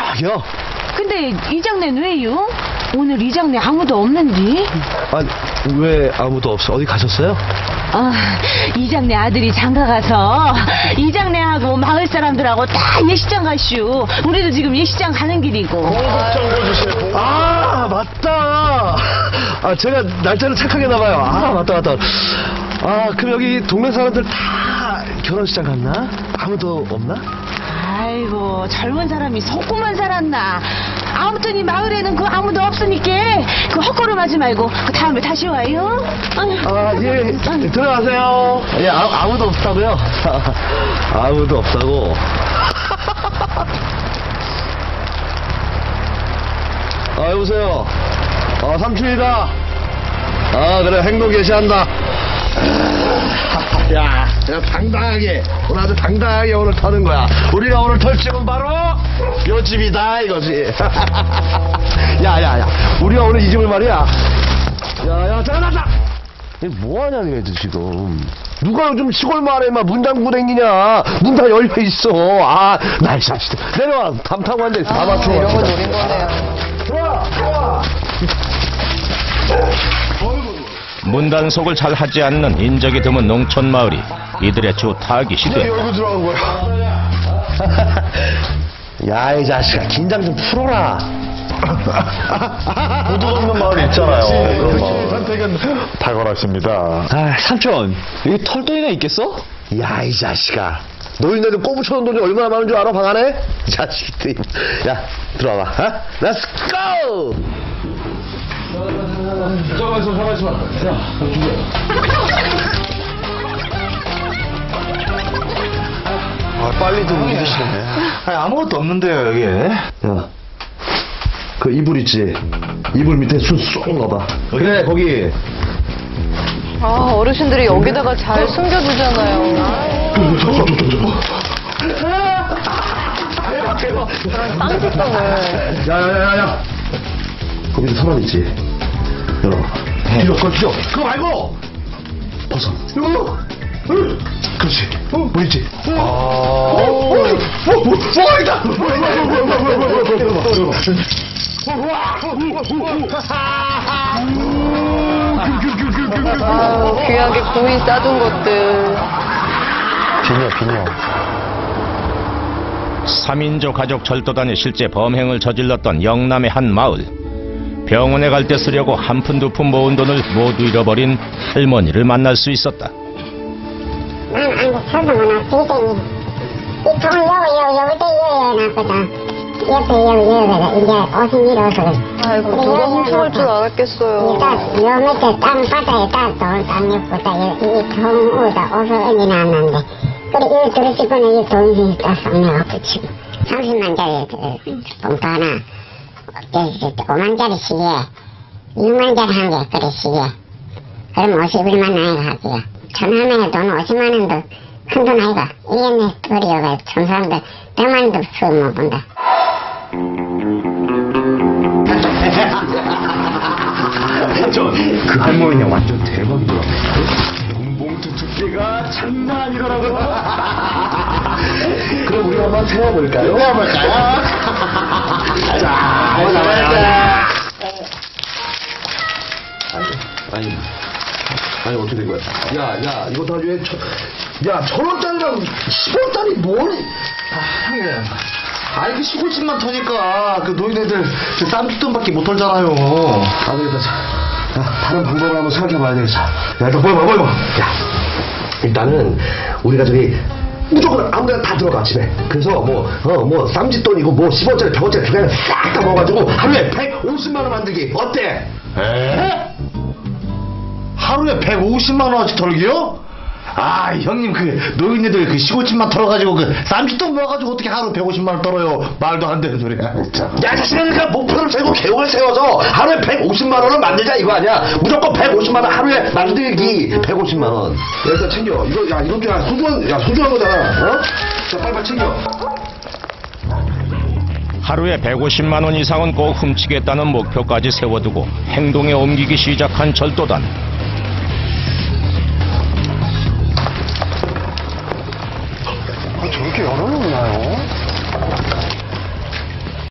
저기요. 근데 이장내는 왜요? 오늘 이장내 아무도 없는디? 아, 왜 아무도 없어? 어디 가셨어요? 아, 이장내 아들이 장가가서 이장내하고 마을 사람들하고 다 예시장 가슈. 우리도 지금 예시장 가는 길이고. 아, 맞다. 아, 제가 날짜를 착하게 나봐요. 아, 맞다. 아, 그럼 여기 동네 사람들 다 결혼식장 갔나? 아무도 없나? 아이고, 젊은 사람이 속고만 살았나. 아무튼 이 마을에는 그 아무도 없으니까 그 헛걸음하지 말고 그 다음에 다시 와요. 아, 예, 들어가세요. 예, 아무도 없다고요? 아무도 없다고. 아, 여보세요. 삼촌이다. 아, 그래, 행동 개시한다. 야, 당당하게, 오늘 아주 당당하게 오늘 타는 거야. 우리가 오늘 털 집은 바로 요 집이다, 이거지. 야, 우리가 오늘 이 집을 말이야. 야, 잠깐. 뭐하냐, 너희들 지금. 누가 요즘 시골 마을에 막 문 잠그고 댕기냐. 문 다 열려있어. 아, 날 자식들. 내려와, 담 타고 앉아있어. 다 맞춰. 이런 거 노린 거네요. 들어와. 문단속을 잘 하지 않는 인적이 드문 농촌 마을이 이들의 주 타깃이 된다. 여기 들어간 거야. 야, 이 자식아, 긴장 좀 풀어라. 모두 없는 마을이 있잖아요. 그런 마을. 선택은 탁월하십니다. 아, 삼촌, 여기 털도이나 있겠어? 야, 이 자식아. 노인네들 꼬부쳐놓은 돈이 얼마나 많은 줄 알아, 방 안에? 이 자식들. 야, 들어와봐. 어? Let's go! 잠깐만 있어. 야, 빨리 좀 믿으시네. 아무것도 없는데요, 여기. 야, 그 이불 있지? 이불 밑에 손 쏙 넣어봐. 그래, 거기. 아, 어르신들이 여기다가 잘 숨겨두잖아요. 빵집빵을. 야. 거기 사람 있지? 열어. 뒤져. 그거 말고! 벗어. 이거! 그렇지. 뭐 있지? 있다! 아유, 귀하게 고이 싸둔 것들. 비녀. 3인조 가족 절도단이 실제 범행을 저질렀던 영남의 한 마을. 병원에 갈 때 쓰려고 한 푼 두 푼 모은 돈을 모두 잃어버린 할머니를 만날 수 있었다. 난 아직 서동은 없으니 이 돈 여기다 이어놨거든. 옆에 여기다 이제 50일 어서 아이고, 누가 훔쳐갈 줄 알았겠어요. 요 밑에 땅 바다에 땅 옆보다 이 통우다 어서 얹어놨는데 그래 이거 들으시고는 이 돈이 땄어. 붙이고 30만짜리 봉투 하나 5만짜리 시계 6만짜리 한 개 그래 시계 그럼 50일만 나이가 할게요. 천하나에 돈 50만원도 큰 돈 아이가 이게 내 돈이어가 전 사람들 100만원도 수업 못 본다. 그 할머니는 완전 대박이더라. 봉봉투 두께가 장난 아니더라고. 그럼 우리 한번 세워볼까요? 자, 보자. 아니 어떻게 된 거야? 야, 이거 다 왜? 야, 1,000원짜리랑 10원짜리 뭘? 형님. 아니, 그 시골집만 터니까 그 노인네들 쌈짓돈밖에 못 털잖아요. 안 되겠다. 자, 다른 방법을 한번 생각해봐야 되겠어. 야, 일단 보여봐. 야, 일단은 우리가 저기 무조건 아무데나 다 들어가 집에. 그래서 뭐 쌈짓돈이고 뭐 10원짜리 100원짜리 두 개는 싹 다 먹어가지고 하루에 150만 원 만들기 어때? 하루에 150만 원어치 털기요? 아, 형님 그 노인네들 그 시골집만 털어가지고 그 쌈짓돈 모아가지고 어떻게 하루 150만 원 떨어요? 말도 안 되는 소리야. 야, 자식은 그 목표를 세고 계획을 세워서 하루에 150만 원을 만들자 이거 아니야? 무조건 150만 원 하루에 만들기 150만 원. 일단 챙겨. 이건 좀 소중한 거잖아. 어? 자, 빨리 챙겨. 하루에 150만 원 이상은 꼭 훔치겠다는 목표까지 세워두고 행동에 옮기기 시작한 절도단.